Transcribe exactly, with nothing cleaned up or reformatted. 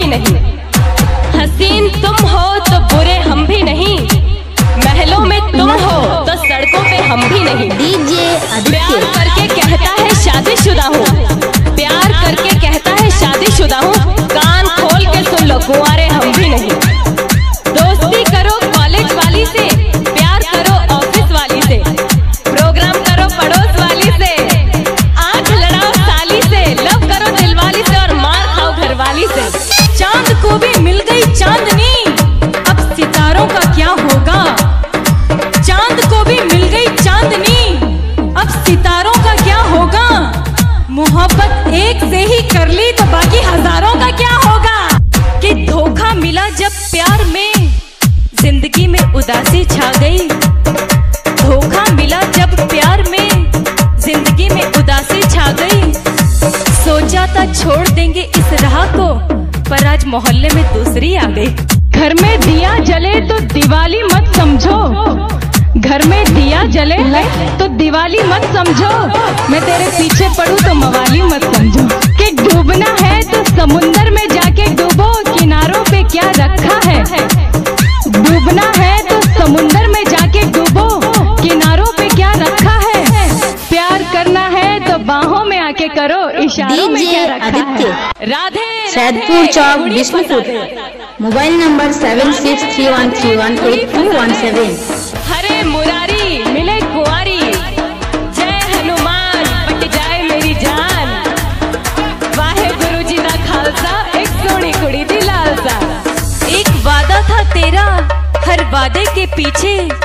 नहीं। हसीन तुम हो तो बुरे हम भी नहीं, महलों में तुम हो तो सड़कों पे हम भी नहीं। डीजे प्यार करके कहता है शादीशुदा हूँ, प्यार करके कहता है शादीशुदा हूँ, कान खोल के सुन लो कुंवारे हम भी नहीं। दोस्ती करो कॉलेज वाली से, प्यार करो ऑफिस वाली से, प्रोग्राम करो पड़ोस वाली से, आंख लड़ाओ साली से, लव करो दिलवाली से और मार खाओ घरवाली से। चांद को भी मिल गई चांदनी, अब सितारों का क्या होगा। चांद को भी मिल गई चांदनी, अब सितारों का क्या होगा। मोहब्बत एक से ही कर ली तो बाकी हजारों का क्या होगा। कि धोखा मिला जब प्यार में, जिंदगी में उदासी छा गई। धोखा मिला जब प्यार में, जिंदगी में उदासी छा गई। सोचा था छोड़ देंगे इस राह को, पर आज मोहल्ले में दूसरी आ गई। घर में दिया जले तो दिवाली मत समझो, घर में दिया जले तो दिवाली मत समझो, मैं तेरे पीछे पड़ूं तो मवाली मत समझो। कि डूबना है तो समुंदर में जाके डूबो, किनारों पे क्या रखा है। डूबना है तो समुंदर में जाके डूबो, किनारों पे क्या रखा है। प्यार करना है तो बाहों में आके करो, इशारों में क्या रखा है। राधे सैदपुर चौक Vishnupur, mobile number seven six three one three one eight two one seven. Hare Murari मिले कुंवारी, जय हनुमान बट जाए मेरी जान, वाहे गुरु जी दा खालसा, एक सोनी कुड़ी दी लालसा। एक वादा था तेरा, हर वादे के पीछे